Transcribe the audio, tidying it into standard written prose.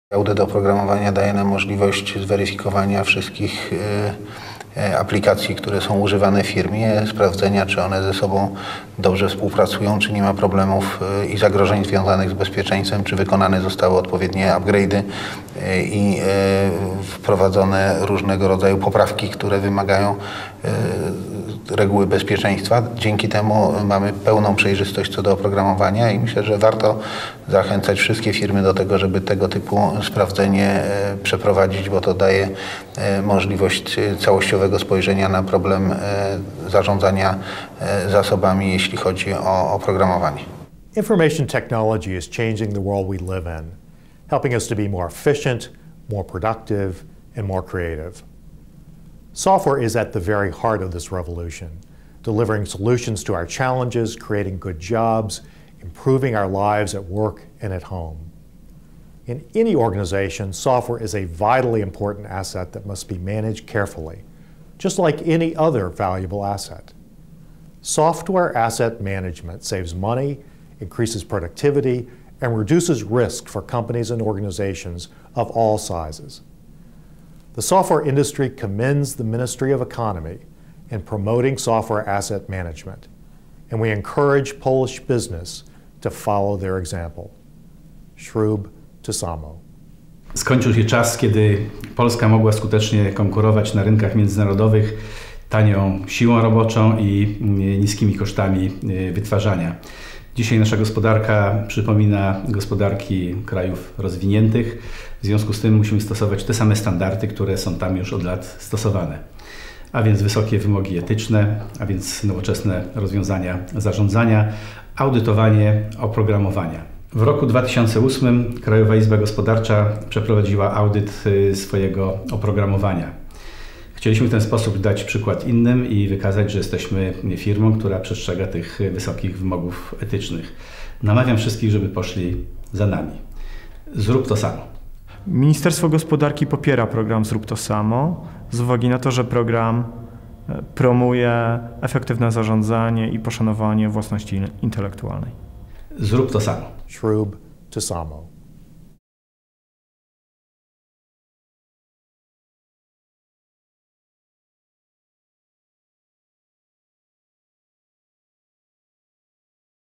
Audyt oprogramowania daje nam możliwość zweryfikowania wszystkich aplikacji, które są używane w firmie, sprawdzenia, czy one ze sobą dobrze współpracują, czy nie ma problemów i zagrożeń związanych z bezpieczeństwem, czy wykonane zostały odpowiednie upgrade'y i wprowadzone różnego rodzaju poprawki, które wymagają reguły bezpieczeństwa. Dzięki temu mamy pełną przejrzystość co do oprogramowania i myślę, że warto zachęcać wszystkie firmy do tego, żeby tego typu sprawdzenie przeprowadzić, bo to daje możliwość całościowego spojrzenia na problem zarządzania zasobami, jeśli chodzi o oprogramowanie. Information technology is changing the world we live in, helping us to be more efficient, more productive, and more creative. Software is at the very heart of this revolution, delivering solutions to our challenges, creating good jobs, improving our lives at work and at home. In any organization, software is a vitally important asset that must be managed carefully, just like any other valuable asset. Software asset management saves money, increases productivity, and reduces risk for companies and organizations of all sizes. The software industry commends the Ministry of Economy in promoting software asset management, and we encourage Polish business to follow their example. Śrub to samo. Skończył się czas, kiedy Polska mogła skutecznie konkurować na rynkach międzynarodowych tanią siłą roboczą i niskimi kosztami wytwarzania. Dzisiaj nasza gospodarka przypomina gospodarki krajów rozwiniętych. W związku z tym musimy stosować te same standardy, które są tam już od lat stosowane. A więc wysokie wymogi etyczne, a więc nowoczesne rozwiązania zarządzania, audytowanie oprogramowania. W roku 2008 Krajowa Izba Gospodarcza przeprowadziła audyt swojego oprogramowania. Chcieliśmy w ten sposób dać przykład innym i wykazać, że jesteśmy firmą, która przestrzega tych wysokich wymogów etycznych. Namawiam wszystkich, żeby poszli za nami. Zrób to samo. Ministerstwo Gospodarki popiera program Zrób to samo z uwagi na to, że program promuje efektywne zarządzanie i poszanowanie własności intelektualnej. Zrób to samo. Śrub to samo.